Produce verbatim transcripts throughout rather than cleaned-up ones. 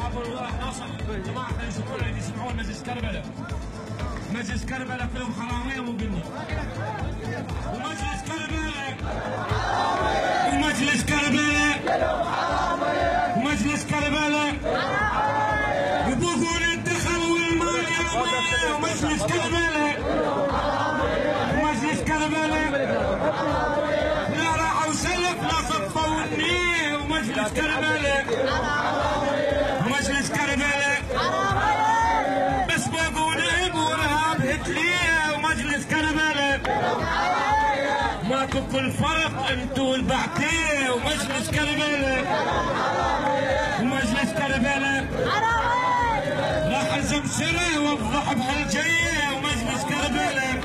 ابو ناصر جماعه خلينا يشوفون اللي يسمعون مجلس كربلاء. مجلس كربلاء كلهم حراميه مو قلنا. ومجلس كربلاء ومجلس كربلاء ومجلس كربلاء يبوقون الدخل والمال يوميا. ومجلس كربلاء ومجلس كربلاء لا راحوا سلف لا صفوا النيه. ومجلس كربلاء ومجلس كربلاء بس بوقوا نهب ورهاب هتليه. ومجلس كربلاء ماكو كل فرق انتو والبعثيه. ومجلس كربلاء ومجلس كربلاء راح زمسره وافضح بهالجيه. ومجلس كربلاء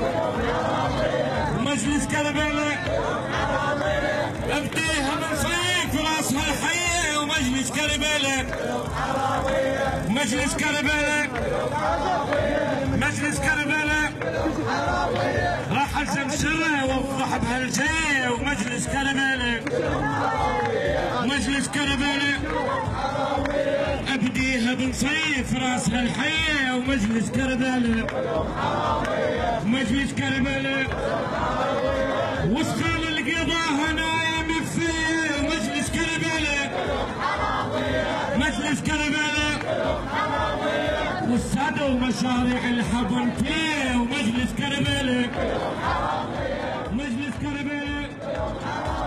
ومجلس كربلاء ابديها من صيف راسها الحيه. ومجلس كربلاء مجلس كربلاء مجلس كربلاء راح الزمسره وافضح بهالجيه. ومجلس كربلاء مجلس كربلاء ابديها بنصيف راسها الحيه. ومجلس كربلاء مجلس كربلاء وسخان القضاها نايم فيه. ومجلس كربلاء مجلس كربلاء والسادة ومشاريع الحضن فيه. ومجلس كربلاء مجلس كربلاء